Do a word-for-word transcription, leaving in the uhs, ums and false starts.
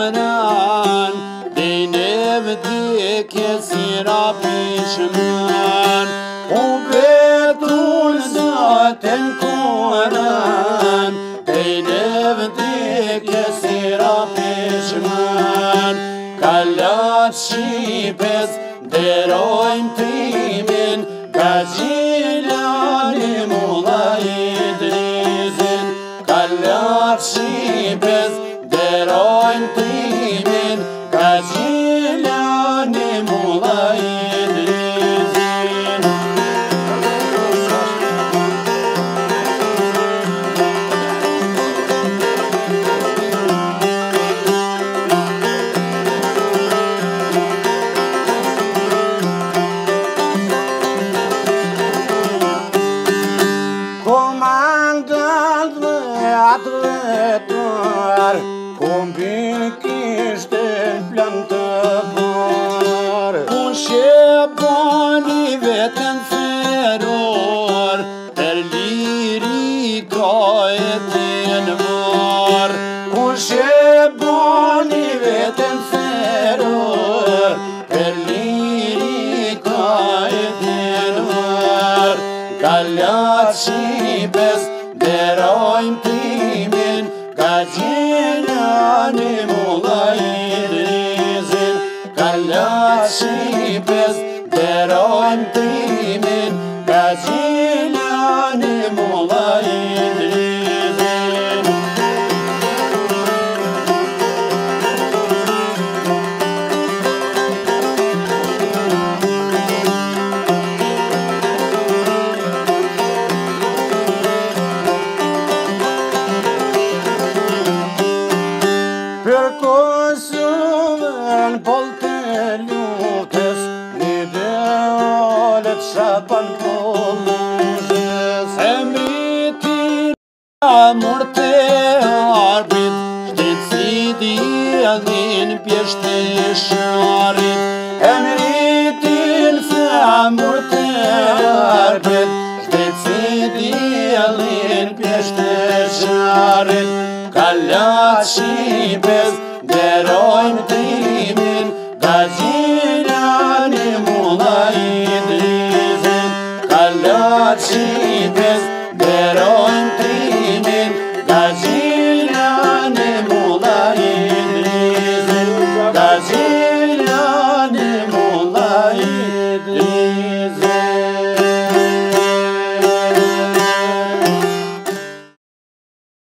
konan Deynev dike sira pishman U betun zaten konan Deynev dike sira pishman Kalat shipes derojm timin Gazilani mulaj drizin Kalat shipes derojm timin Gazilani mulaj drizin Atletar, combin kishte plan të par Kushe boni vetën feror Ter liri ka e t'en var Kushe boni vetën feror Ter liri ka e t'en var Kalat shipes derojm timin Gazilani mulaj drizin Kalat shipes derojm timin Gazilani mulaj drizin Për Kosovën pol të lutës Një dealet shapan poluzës Emritin amur të arbit Shtetësi djelin pjesht të sharit Emritin amur të arbit Shtetësi djelin pjesht të sharit Kalat shipes derojm timin Gazilani mulaj drizin Kalat shipes derojm timin Gazilani mulaj drizin Gazilani mulaj drizin